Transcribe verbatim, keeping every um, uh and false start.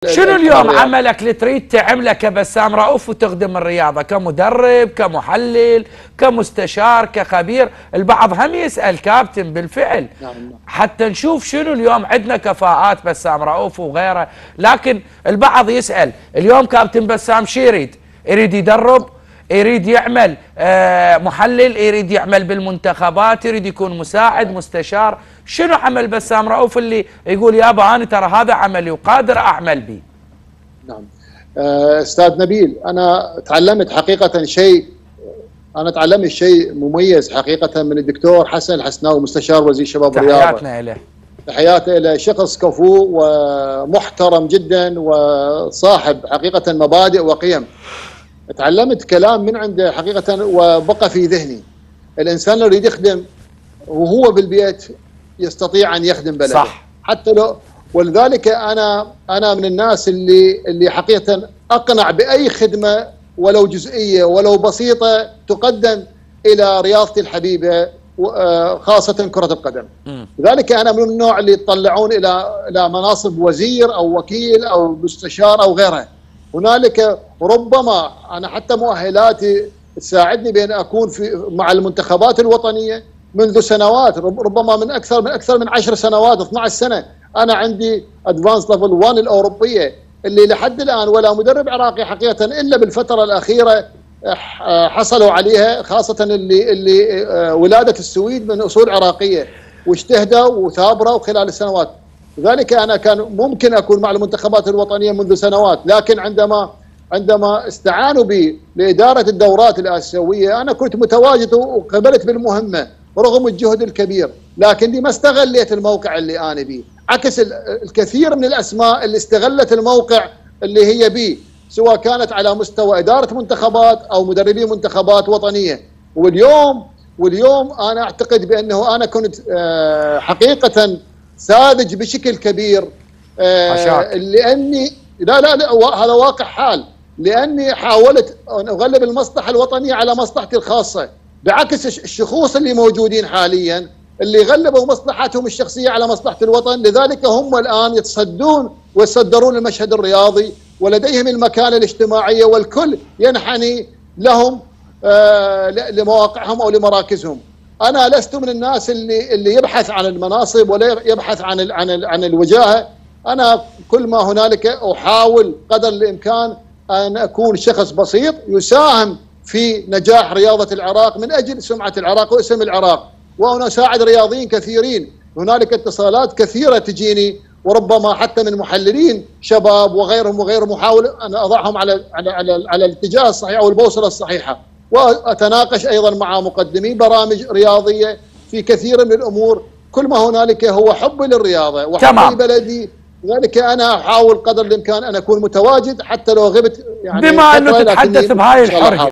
شنو اليوم عملك اللي تريد تعمله كبسام رؤوف وتخدم الرياضة كمدرب كمحلل كمستشار كخبير؟ البعض هم يسأل كابتن بالفعل حتى نشوف شنو اليوم عندنا كفاءات بسام رؤوف وغيره، لكن البعض يسأل اليوم كابتن بسام شو يريد؟ يريد يدرب، يريد يعمل آه محلل، يريد يعمل بالمنتخبات، يريد يكون مساعد مستشار. شنو عمل بسام رؤوف اللي يقول يابا انا ترى هذا عملي وقادر اعمل به؟ نعم استاذ نبيل، انا تعلمت حقيقه شيء، انا تعلمت شيء مميز حقيقه من الدكتور حسن الحسناوي مستشار وزير الشباب والرياضه. تحياتنا له. تحياتي له، شخص كفو ومحترم جدا وصاحب حقيقه مبادئ وقيم. تعلمت كلام من عنده حقيقه وبقى في ذهني. الانسان اللي يريد يخدم وهو بالبيت يستطيع ان يخدم بلده. صح. حتى لو، ولذلك انا انا من الناس اللي اللي حقيقه اقنع باي خدمه ولو جزئيه ولو بسيطه تقدم الى رياضتي الحبيبه خاصه كره القدم. لذلك انا من النوع اللي يطلعون الى الى مناصب وزير او وكيل او مستشار او غيرها. هنالك ربما انا حتى مؤهلاتي تساعدني بان اكون في مع المنتخبات الوطنيه منذ سنوات، ربما من اكثر من اكثر من عشر سنوات، اثنعش سنه انا عندي ادفانس ليفل واحد الاوروبيه اللي لحد الان ولا مدرب عراقي حقيقه الا بالفتره الاخيره حصلوا عليها، خاصه اللي اللي ولاده السويد من اصول عراقيه واجتهدوا وثابروا خلال السنوات. لذلك انا كان ممكن اكون مع المنتخبات الوطنيه منذ سنوات، لكن عندما عندما استعانوا بي لاداره الدورات الاسيويه انا كنت متواجد وقبلت بالمهمه رغم الجهد الكبير، لكني ما استغليت الموقع اللي انا بيه، عكس الكثير من الاسماء اللي استغلت الموقع اللي هي بيه، سواء كانت على مستوى اداره منتخبات او مدربين منتخبات وطنيه. واليوم واليوم انا اعتقد بانه انا كنت حقيقه ساذج بشكل كبير، لاني لا لا لا هذا واقع حال، لاني حاولت ان اغلب المصلحه الوطنيه على مصلحتي الخاصه، بعكس الشخوص اللي موجودين حاليا اللي غلبوا مصلحتهم الشخصيه على مصلحه الوطن. لذلك هم الان يتصدون ويتصدرون المشهد الرياضي ولديهم المكانه الاجتماعيه والكل ينحني لهم آه لمواقعهم او لمراكزهم. انا لست من الناس اللي اللي يبحث عن المناصب ولا يبحث عن ال عن ال عن الوجاهه. انا كل ما هنالك احاول قدر الامكان ان اكون شخص بسيط يساهم في نجاح رياضه العراق من اجل سمعه العراق واسم العراق، وانا اساعد رياضيين كثيرين. هنالك اتصالات كثيره تجيني وربما حتى من محللين شباب وغيرهم وغيرهم، احاول ان اضعهم على على على, على الاتجاه الصحيح او البوصله الصحيحه، واتناقش ايضا مع مقدمي برامج رياضيه في كثير من الامور. كل ما هنالك هو حب للرياضه وحب لبلدي، لذلك انا احاول قدر الامكان ان اكون متواجد حتى لو غبت يعني بما انه تتحدث بهاي الحريه.